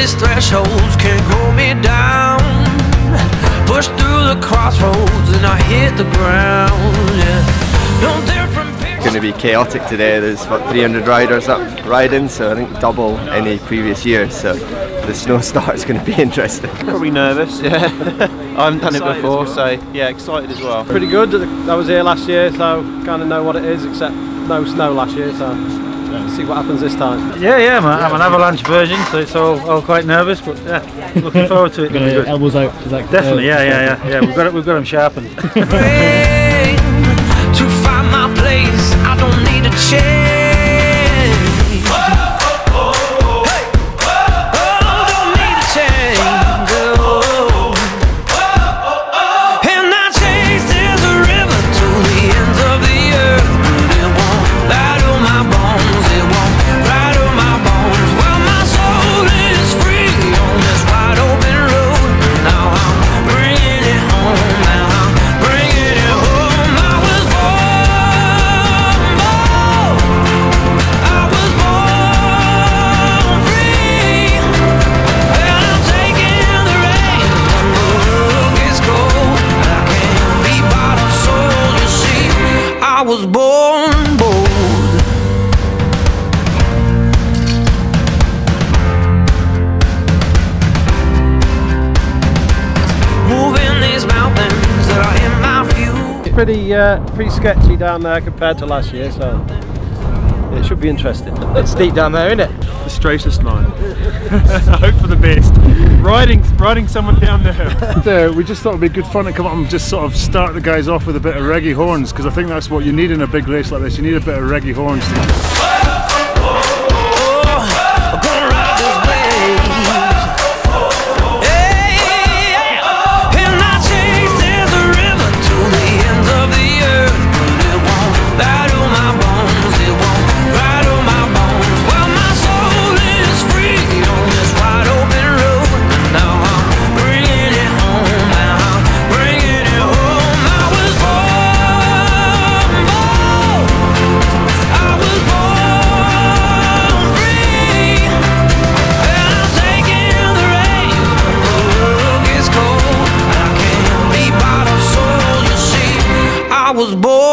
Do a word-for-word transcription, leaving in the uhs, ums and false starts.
these thresholds can't hold me down. Push through the crossroads and I hit the ground. Yeah. No different. It's going to be chaotic today. There's about three hundred riders up riding, so I think double any previous year. So the snow start's going to be interesting. Probably nervous, yeah. I haven't done it before, well. So yeah, excited as well. Pretty good. I was here last year, so kind of know what it is, except no snow last year, so let's see what happens this time. Yeah, yeah, I'm, a, I'm an avalanche version, so it's all, all quite nervous, but yeah, looking forward to it. Gonna elbows out. Is that, Definitely, uh, yeah, yeah, yeah, yeah. We've got it. We've got them sharpened. To find my place, I don't need a change. Oh, oh, hey. Oh, don't need a change. Oh. And I chase there's a river to the ends of the earth, but it won't battle my bones. It won't rattle my bones. Well, my soul is free on this wide open road. Now I'm bringing it home. Now I'm bringing it home. I was born bold. Moving these mountains that are in my view. It's pretty, uh, pretty sketchy down there compared to last year, so it should be interesting. It's steep down there, isn't it? The straightest line. I hope for the best. Riding, riding someone down there. uh, we just thought it'd be good fun to come up and just sort of start the guys off with a bit of reggae horns, because I think that's what you need in a big race like this. You need a bit of reggae horns. I was born